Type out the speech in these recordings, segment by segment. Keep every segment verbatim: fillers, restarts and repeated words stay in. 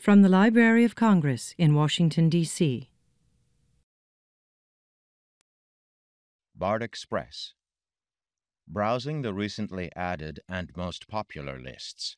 From the Library of Congress in Washington, D C BARD Express. Browsing the recently added and most popular lists.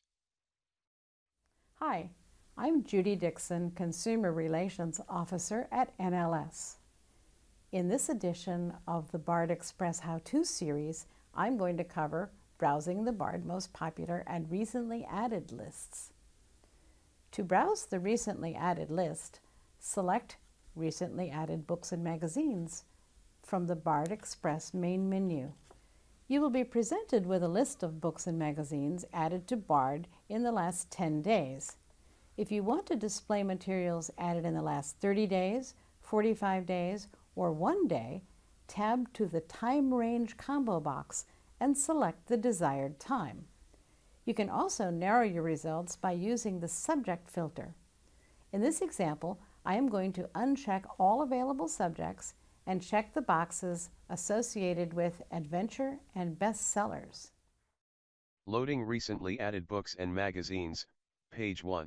Hi, I'm Judy Dixon, Consumer Relations Officer at N L S. In this edition of the BARD Express How-To series, I'm going to cover browsing the BARD most popular and recently added lists. To browse the recently added list, select Recently Added Books and Magazines from the BARD Express main menu. You will be presented with a list of books and magazines added to BARD in the last ten days. If you want to display materials added in the last thirty days, forty-five days, or one day, tab to the Time Range combo box and select the desired time. You can also narrow your results by using the subject filter. In this example, I am going to uncheck all available subjects and check the boxes associated with adventure and bestsellers. Loading recently added books and magazines, page one.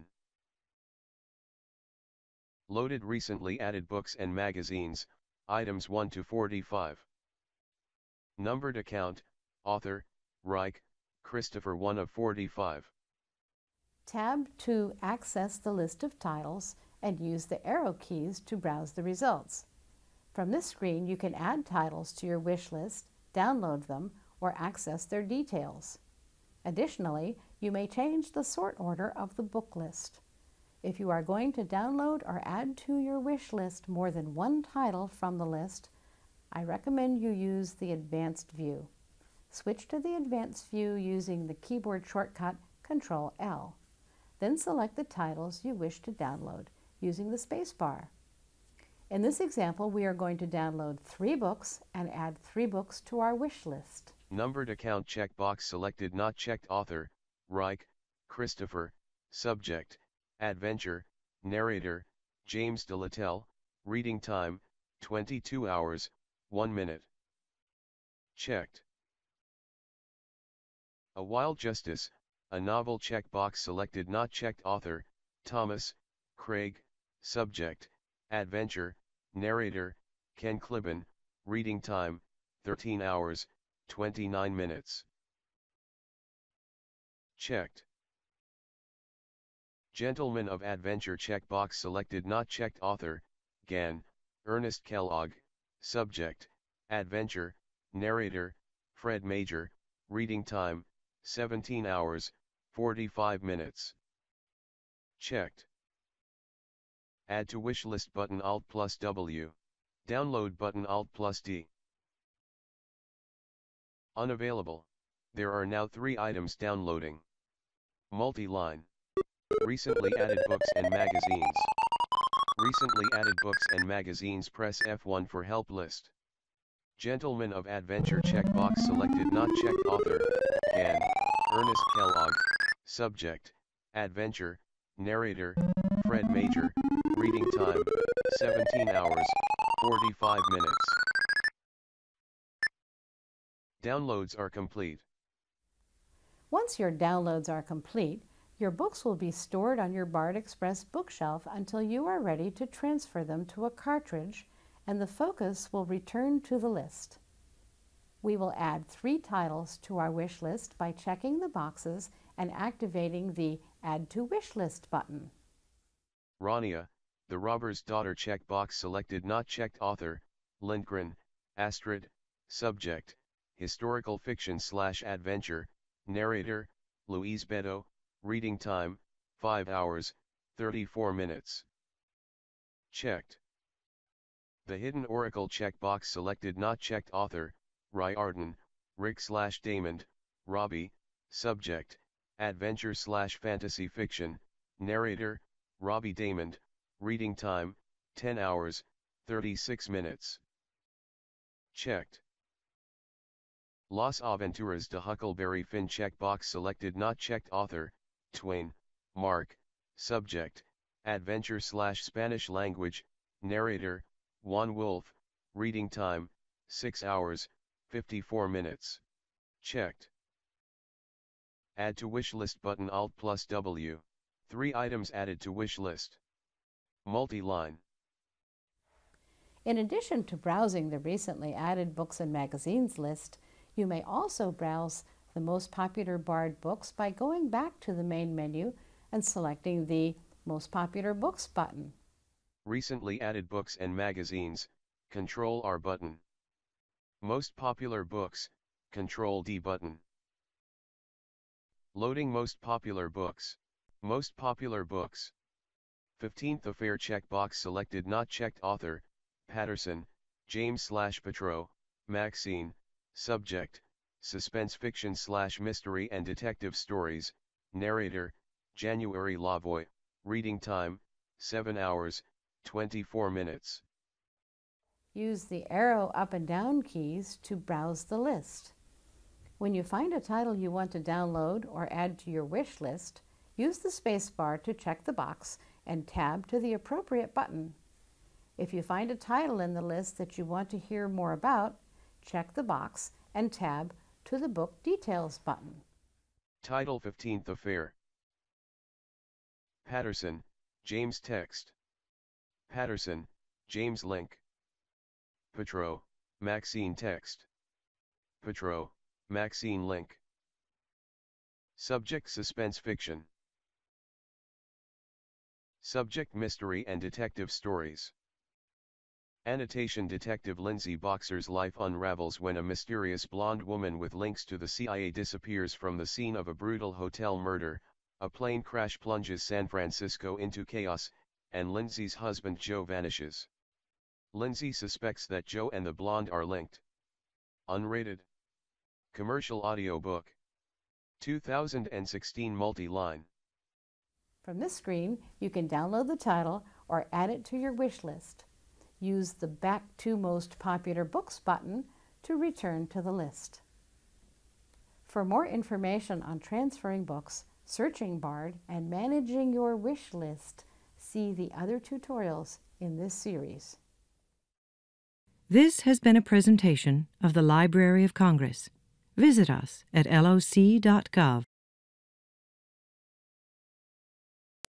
Loaded recently added books and magazines, items one to forty-five. Numbered account, author, Reich, Christopher one of forty-five. Tab to access the list of titles and use the arrow keys to browse the results. From this screen, you can add titles to your wish list, download them, or access their details. Additionally, you may change the sort order of the book list. If you are going to download or add to your wish list more than one title from the list, I recommend you use the Advanced View. Switch to the Advanced View using the keyboard shortcut control L. Then select the titles you wish to download using the spacebar. In this example, we are going to download three books and add three books to our wish list. Numbered account checkbox selected, not checked. Author, Reich, Christopher. Subject, adventure. Narrator, James de Littell. Reading time, twenty-two hours, one minute. Checked. A Wild Justice, a novel. Checkbox selected, not checked. Author, Thomas, Craig. Subject, adventure. Narrator, Ken Clibban. Reading time, thirteen hours, twenty-nine minutes. Checked. Gentleman of Adventure. Checkbox selected, not checked. Author, Gan, Ernest Kellogg. Subject, adventure. Narrator, Fred Major. Reading time, seventeen hours, forty-five minutes. Checked. Add to wish list button, Alt plus W. Download button, Alt plus D. Unavailable. There are now three items downloading. Multi-line. Recently added books and magazines. Recently added books and magazines. Press F one for help list. Gentleman of Adventure. Checkbox selected, not checked. Author, Gan, Ernest Kellogg. Subject, adventure. Narrator, Fred Major. Reading time, seventeen hours, forty-five minutes. Downloads are complete. Once your downloads are complete, your books will be stored on your BARD Express bookshelf until you are ready to transfer them to a cartridge, and the focus will return to the list. We will add three titles to our wish list by checking the boxes and activating the Add to Wish List button. Rania, the Robber's Daughter. Checkbox selected, not checked. Author, Lindgren, Astrid. Subject, historical fiction slash adventure. Narrator, Louise Bedeau. Reading time, five hours, thirty-four minutes. Checked. The Hidden Oracle. Checkbox selected, not checked. Author, Ry Arden, Rick slash Damond, Robbie. Subject, adventure slash fantasy fiction. Narrator, Robbie Damond. Reading time, ten hours, thirty-six minutes. Checked. Las Aventuras de Huckleberry Finn. Checkbox selected, not checked. Author, Twain, Mark. Subject, adventure slash Spanish language. Narrator, Juan Wolf. Reading time, six hours, fifty-four minutes. Checked. Add to wish list button, Alt plus W. Three items added to wish list. Multi-line. In addition to browsing the recently added books and magazines list, you may also browse the most popular BARD books by going back to the main menu and selecting the Most Popular Books button. Recently added books and magazines, Control R button. Most popular books, Control D button. Loading most popular books. Most popular books. fifteenth Affair checkbox selected, not checked. Author, Patterson, James slash Petro, Maxine. Subject, suspense fiction slash mystery and detective stories. Narrator, January Lavoie. Reading time, seven hours, twenty-four minutes. Use the arrow up and down keys to browse the list. When you find a title you want to download or add to your wish list, use the space bar to check the box and tab to the appropriate button. If you find a title in the list that you want to hear more about, check the box and tab to the Book Details button. Title: fifteenth Affair. Patterson, James. Text: Patterson, James. Link: Petro, Maxine. Text: Petro, Maxine. Link. Subject: suspense fiction. Subject: mystery and detective stories. Annotation: Detective Lindsay Boxer's life unravels when a mysterious blonde woman with links to the C I A disappears from the scene of a brutal hotel murder. A plane crash plunges San Francisco into chaos, and Lindsay's husband Joe vanishes. Lindsay suspects that Joe and the blonde are linked. Unrated. Commercial audiobook. two thousand sixteen multi-line. From this screen, you can download the title or add it to your wish list. Use the Back to Most Popular Books button to return to the list. For more information on transferring books, searching BARD, and managing your wish list, see the other tutorials in this series. This has been a presentation of the Library of Congress. Visit us at L O C dot gov.